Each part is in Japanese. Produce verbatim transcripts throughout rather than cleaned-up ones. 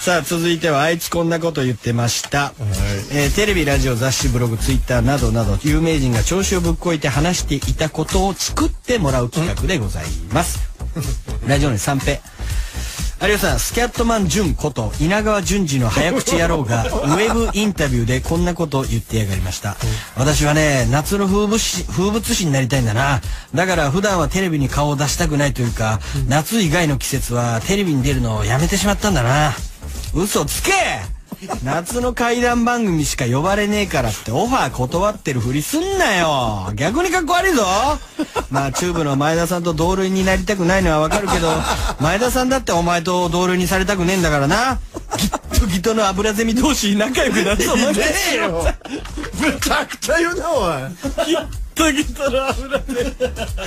さあ続いてはあいつこんなこと言ってました、はいえー、テレビラジオ雑誌ブログツイッターなどなど有名人が調子をぶっこいて話していたことを作ってもらう企画でございます、うん、ラジオネーム三平有吉さん、スキャットマン潤こと稲川淳二の早口野郎がウェブインタビューでこんなことを言ってやがりました、うん、私はね夏の風物詩、風物詩になりたいんだな。だから普段はテレビに顔を出したくないというか、うん、夏以外の季節はテレビに出るのをやめてしまったんだな。嘘つけ夏の怪談番組しか呼ばれねえからってオファー断ってるふりすんなよ。逆にかっこ悪いぞ。まあチューブの前田さんと同類になりたくないのはわかるけど前田さんだってお前と同類にされたくねえんだからな。ギットギトの油ゼミ同士仲良くなってお前ねえよ。 むちゃくちゃ言うなおい。 ギットギトの油ゼミ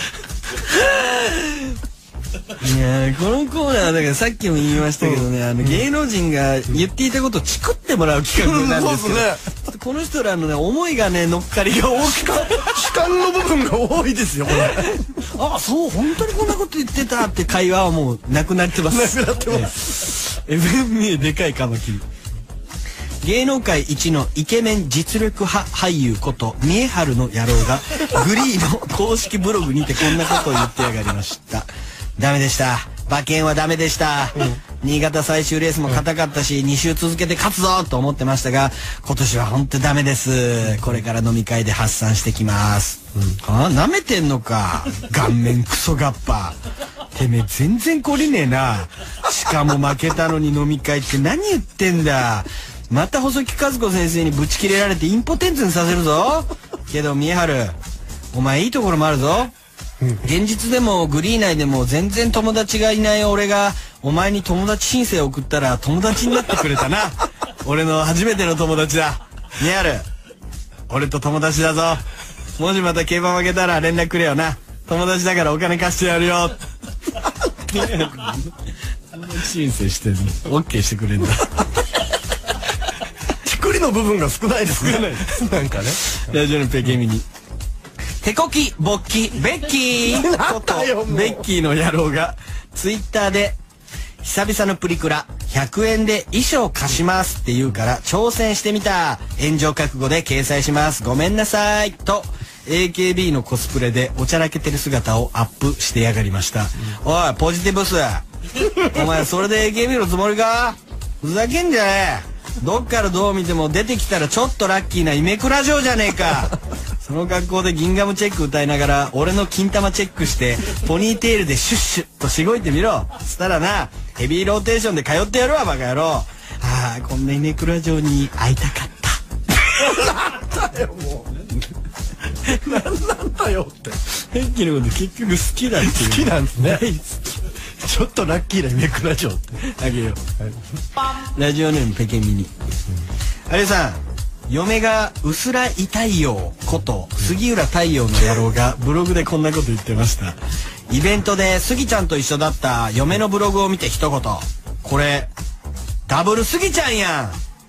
いやこのコーナーはだからさっきも言いましたけどね、うん、あの芸能人が言っていたことをチクってもらう企画なんですけど、うんね、この人らのね思いがね乗っかりが大きく主観の部分が多いですよこれあそう本当にこんなこと言ってたって会話はもうなくなってますなくなってますエフエムエー でかいカマキリ芸能界一のイケメン実力派俳優こと見えはるの野郎がグリーの公式ブログにてこんなことを言ってやがりました。ダメでした。馬券はダメでした、うん、新潟最終レースも硬かったし、うん、に週続けて勝つぞと思ってましたが今年は本当ダメです、うん、これから飲み会で発散してきます、うん、あなめてんのか顔面クソガッパてめえ全然懲りねえな。しかも負けたのに飲み会って何言ってんだ。また細木数子先生にブチ切れられてインポテンツにさせるぞ。けど見えはるお前いいところもあるぞ。現実でもグリー内でも全然友達がいない俺がお前に友達申請を送ったら友達になってくれたな。俺の初めての友達だ。見えはる俺と友達だぞ。もしまた競馬負けたら連絡くれよな。友達だからお金貸してやるよ。友達申請してるの OK してくれんだ。 ちくりの部分が少ないですね。なんかねラジオのペケミニ手こきぼっきベッキーことベッキーの野郎がツイッターで久々のプリクラひゃくえんで衣装貸しますって言うから挑戦してみた。炎上覚悟で掲載しますごめんなさいと エーケービー のコスプレでおちゃらけてる姿をアップしてやがりました、うん、おいポジティブスお前それで エーケービー のつもりか。ふざけんじゃねえ。どっからどう見ても出てきたらちょっとラッキーなイメクラ嬢じゃねえか。その格好でギンガムチェック歌いながら俺の金玉チェックしてポニーテールでシュッシュッとしごいてみろ。したらなヘビーローテーションで通ってやるわバカ野郎。ああこんなイメクラ嬢に会いたかった。 なんだよもうなんなんだよってヘッキーのこと結局好きだっていう。 好きなんですね。ちょっとラッキーなイメクラ嬢ってあげよう、はい、ラジオネームペケミニ、うん、有吉さん嫁がうすらい太陽こと杉浦太陽の野郎がブログでこんなこと言ってました。イベントでスギちゃんと一緒だった嫁のブログを見て一言これダブルスギちゃんやん。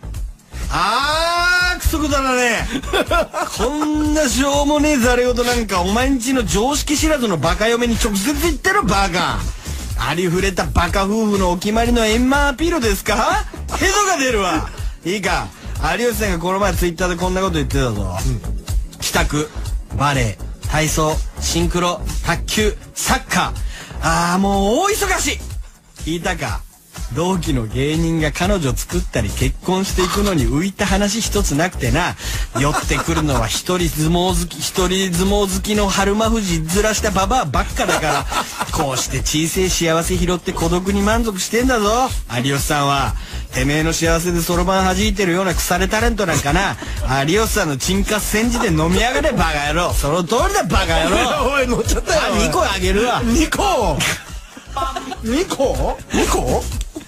あーくそくだらねこんなしょうもねえざれ言なんかお前んちの常識知らずのバカ嫁に直接言ってるバカ。ありふれたバカ夫婦のお決まりの円満アピールですか。ヘドが出るわ。いいか有吉さんがこの前ツイッターでこんなこと言ってたぞ、うん、帰宅バレエ体操シンクロ卓球サッカーああもう大忙しい。聞いたか。同期の芸人が彼女作ったり結婚していくのに浮いた話一つなくてな寄ってくるのは一人相撲好き一人相撲好きの春馬富士ずらしたババアばっかだからこうして小さい幸せ拾って孤独に満足してんだぞ有吉さんは。てめえの幸せでそろばん弾いてるような腐れタレントなんかな有吉さんのチンカス煎じで飲み上がれバカ野郎。その通りだバカ野郎。 おい乗っちゃったよ。 あにこあげるわ。 にこにこにこ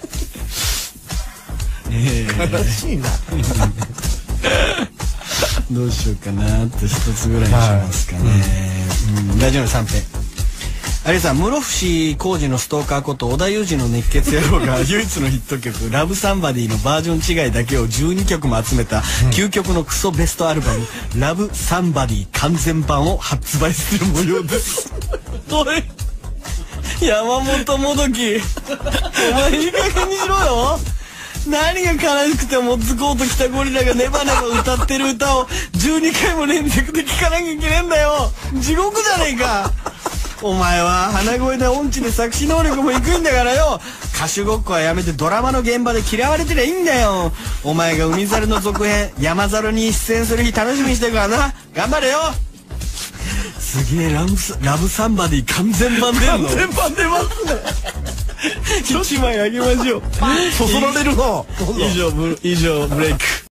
悲しいなどうしようかなって一つぐらいにしますかね、はいうん、ラジオのさん平有吉さん室伏浩二のストーカーこと織田裕二の熱血野郎が唯一のヒット曲「ラブサンバディ」のバージョン違いだけをじゅうにきょくも集めた究極のクソベストアルバム「ラブサンバディ完全版」を発売する模様ですおい山本もどきお前いい加減にしろよ。何何が悲しくてもズコーと来たゴリラがネバネバ歌ってる歌をじゅうにかいも連続で聴かなきゃいけねえんだよ。地獄じゃねえか。お前は鼻声で音痴で作詞能力も低いんだからよ。歌手ごっこはやめてドラマの現場で嫌われてりゃいいんだよ。お前が海猿の続編山猿に出演する日楽しみにしてるからな。頑張れよ。すげえラブラブサンバディ完全版出るの。 完全版出ますね。 一枚あげましょう。 そそられるな。 以上ブ以上ブレイク。